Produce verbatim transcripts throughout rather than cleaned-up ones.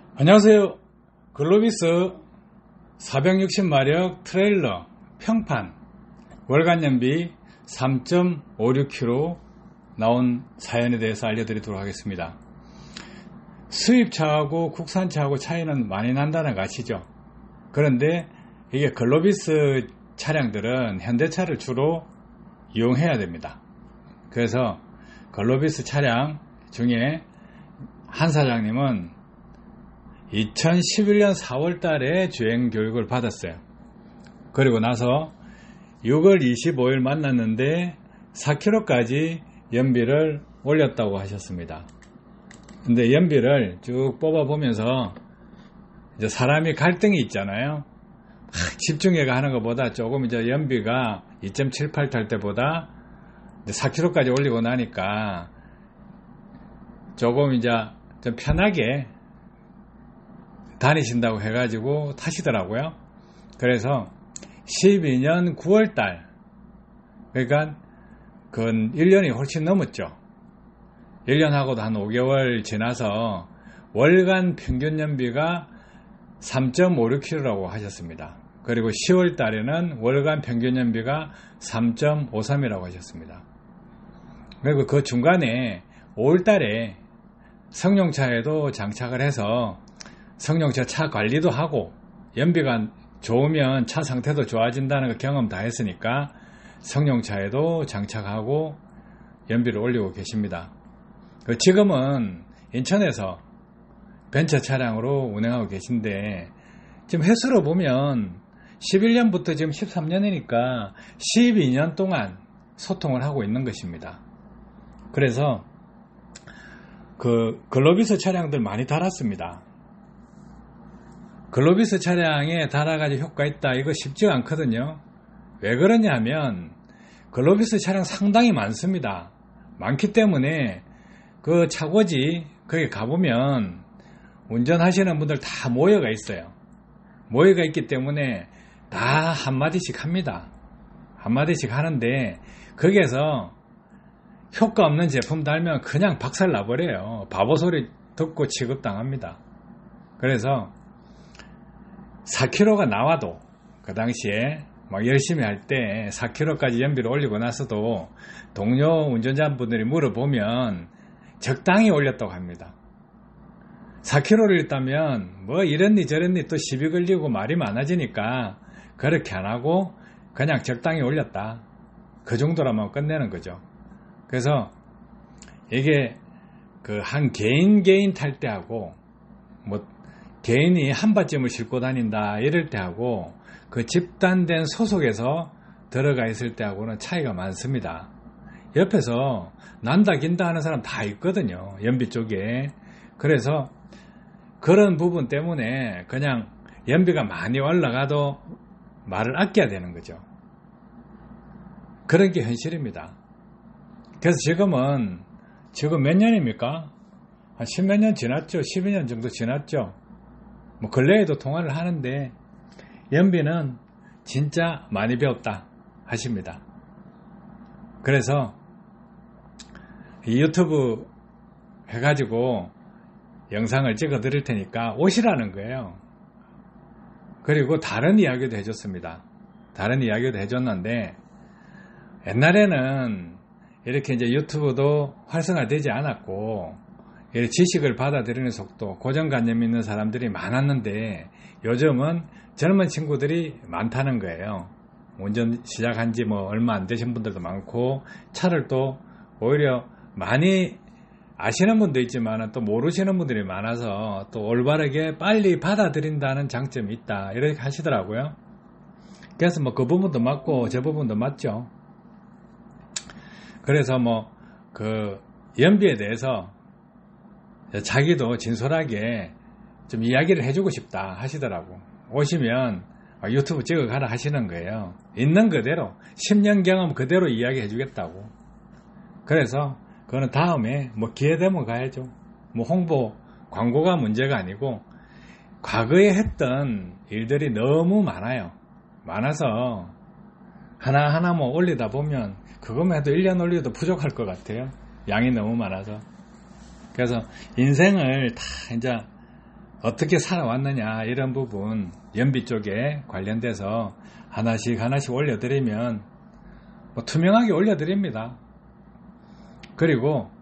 안녕하세요. 글로비스 사백육십 마력 트레일러 평판 월간 연비 삼 점 오육 킬로미터 나온 사연에 대해서 알려드리도록 하겠습니다. 수입차하고 국산차하고 차이는 많이 난다는 거 아시죠? 그런데 이게 글로비스 차량들은 현대차를 주로 이용해야 됩니다. 그래서 글로비스 차량 중에 한 사장님은 이천십일 년 사월 달에 주행 교육을 받았어요. 그리고 나서 유월 이십오일 만났는데 사 킬로미터까지 연비를 올렸다고 하셨습니다. 근데 연비를 쭉 뽑아보면서 이제 사람이 갈등이 있잖아요. 막 집중해가 하는 것보다 조금 이제 연비가 이 점 칠팔 탈 때보다 사 킬로미터까지 올리고 나니까 조금 이제 좀 편하게 다니신다고 해가지고 타시더라고요. 그래서 십이 년 구월 달, 그러니까 근 일 년이 훨씬 넘었죠. 일 년하고도 한 오 개월 지나서 월간 평균 연비가 삼 점 오육 킬로미터라고 하셨습니다. 그리고 시월 달에는 월간 평균 연비가 삼 점 오삼이라고 하셨습니다. 그리고 그 중간에 오월 달에 성룡차에도 장착을 해서 성룡차 차 관리도 하고 연비가 좋으면 차 상태도 좋아진다는 거 경험 다 했으니까 성룡차에도 장착하고 연비를 올리고 계십니다. 지금은 인천에서 벤처 차량으로 운행하고 계신데 지금 횟수로 보면 십일 년부터 지금 십삼 년이니까 십이 년 동안 소통을 하고 있는 것입니다. 그래서 그 글로비스 차량들 많이 달았습니다. 글로비스 차량에 달아가지고 효과 있다, 이거 쉽지가 않거든요. 왜 그러냐 하면 글로비스 차량 상당히 많습니다. 많기 때문에 그 차고지 거기 가보면 운전하시는 분들 다 모여가 있어요. 모여가 있기 때문에 다 한마디씩 합니다. 한마디씩 하는데 거기에서 효과 없는 제품 달면 그냥 박살 나버려요. 바보 소리 듣고 취급당합니다. 그래서 사 킬로미터가 나와도 그 당시에 막 열심히 할 때 사 킬로미터까지 연비를 올리고 나서도 동료 운전자분들이 물어보면 적당히 올렸다고 합니다. 사 킬로미터를 했다면 뭐 이랬니 저랬니 또 시비 걸리고 말이 많아지니까 그렇게 안 하고 그냥 적당히 올렸다, 그 정도라면 끝내는 거죠. 그래서 이게 그 한 개인 개인 탈 때하고 뭐 개인이 한 바쯤을 싣고 다닌다 이럴 때하고 그 집단된 소속에서 들어가 있을 때하고는 차이가 많습니다. 옆에서 난다 긴다 하는 사람 다 있거든요, 연비 쪽에. 그래서 그런 부분 때문에 그냥 연비가 많이 올라가도 말을 아껴야 되는 거죠. 그런 게 현실입니다. 그래서 지금은 지금 몇 년입니까? 한 십몇 년 지났죠. 십이 년 정도 지났죠. 뭐 근래에도 통화를 하는데 연비는 진짜 많이 배웠다 하십니다. 그래서 이 유튜브 해가지고 영상을 찍어 드릴 테니까 오시라는 거예요. 그리고 다른 이야기도 해줬습니다. 다른 이야기도 해줬는데 옛날에는 이렇게 이제 유튜브도 활성화되지 않았고 지식을 받아들이는 속도, 고정관념 있는 사람들이 많았는데 요즘은 젊은 친구들이 많다는 거예요. 운전 시작한 지 뭐 얼마 안 되신 분들도 많고 차를 또 오히려 많이 아시는 분도 있지만 또 모르시는 분들이 많아서 또 올바르게 빨리 받아들인다는 장점이 있다 이렇게 하시더라고요. 그래서 뭐 그 부분도 맞고 저 부분도 맞죠. 그래서 뭐 그 연비에 대해서 자기도 진솔하게 좀 이야기를 해주고 싶다 하시더라고. 오시면 유튜브 찍어 가라 하시는 거예요. 있는 그대로 십 년 경험 그대로 이야기 해주겠다고. 그래서 그거는 다음에 뭐 기회 되면 가야죠. 뭐 홍보 광고가 문제가 아니고 과거에 했던 일들이 너무 많아요. 많아서 하나하나 뭐 올리다 보면 그것만 해도 일 년 올려도 부족할 것 같아요. 양이 너무 많아서. 그래서 인생을 다 이제 어떻게 살아왔느냐 이런 부분 연비 쪽에 관련돼서 하나씩 하나씩 올려드리면 뭐 투명하게 올려드립니다. 그리고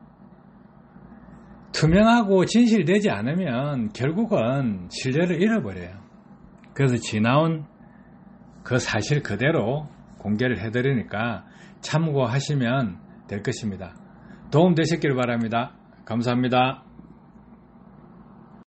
투명하고 진실되지 않으면 결국은 신뢰를 잃어버려요. 그래서 지나온 그 사실 그대로 공개를 해드리니까 참고하시면 될 것입니다. 도움 되셨길 바랍니다. 감사합니다.